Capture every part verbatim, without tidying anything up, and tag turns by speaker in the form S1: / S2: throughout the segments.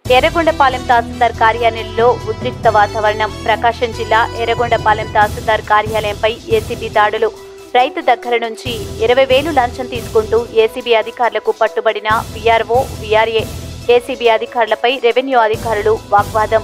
S1: ఎర్రగొండపాలెం తహసీల్దార్ కార్యాలయంలో ఉద్రిక్త వాతావరణం. ప్రకాశం జిల్లా ఎర్రగొండపాలెం తహసీల్దార్ కార్యాలయంపై ఏసీబీ దాడులు. రైతు దగ్గర నుంచి ఇరవై వేలు లంచం తీసుకుంటూ ఏసీబీ అధికారులకు పట్టుబడిన వీఆర్ఓ, వీఆర్ఏ. ఏసీబీ అధికారులపై రెవెన్యూ అధికారులు వాగ్వాదం.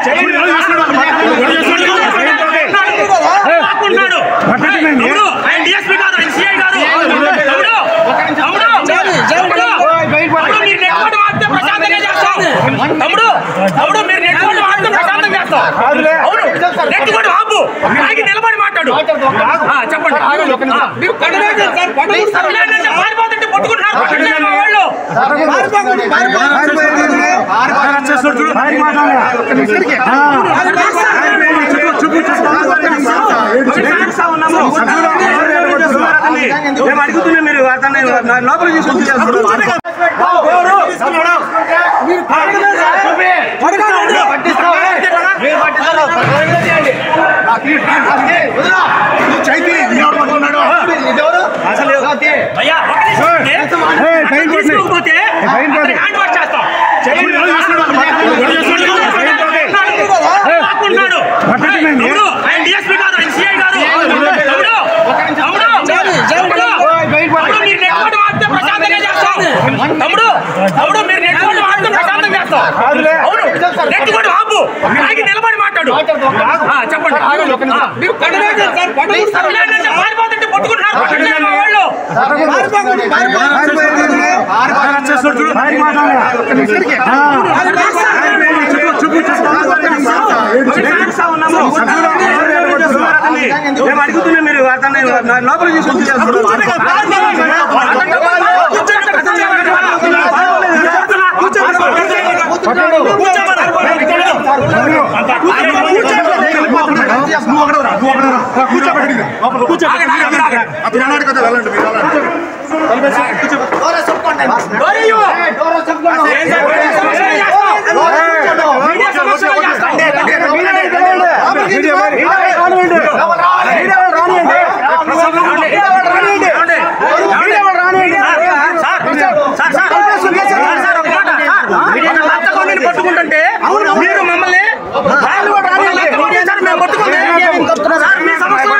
S2: నిలబడి మాట్లాడు చెప్పండి.
S3: మేము అడుగుతున్నా మీరు లోపల
S2: తమ్ముడు తమ్ముడు మీరు నెట్టుకుంటూ మాట్లాడుతూ ప్రశాంతం చేస్తాం. అవును నెట్టుకుంటూ ఆపు నిలబడి మాట్లాడు చెప్పండి. పారిపోతుంటే పట్టుకుంటున్నారు వాళ్ళు.
S3: మేము అడుగుతున్నా మీరు లోపల పట్టుకుంటుంటే మీరు మమ్మల్ని మేము పట్టుకుంటే మీ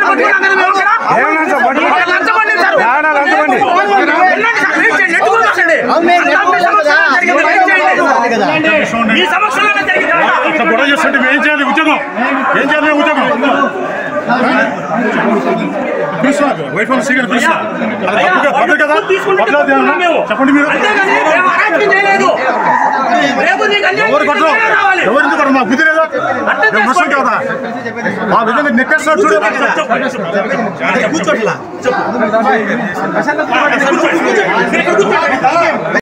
S3: సమస్యలు గొడవ చేస్తుంటే ఏం చేయాలి? ఉద్యోగం ఏం చేయాలి? ఉద్యోగం వైట్ ఫోన్ సీగర్ చెప్పండి. మీరు ఎవరికి మా కుదిరేదా మోసం కదా మా విధంగా నెక్కేస్తున్నాడు చూడ.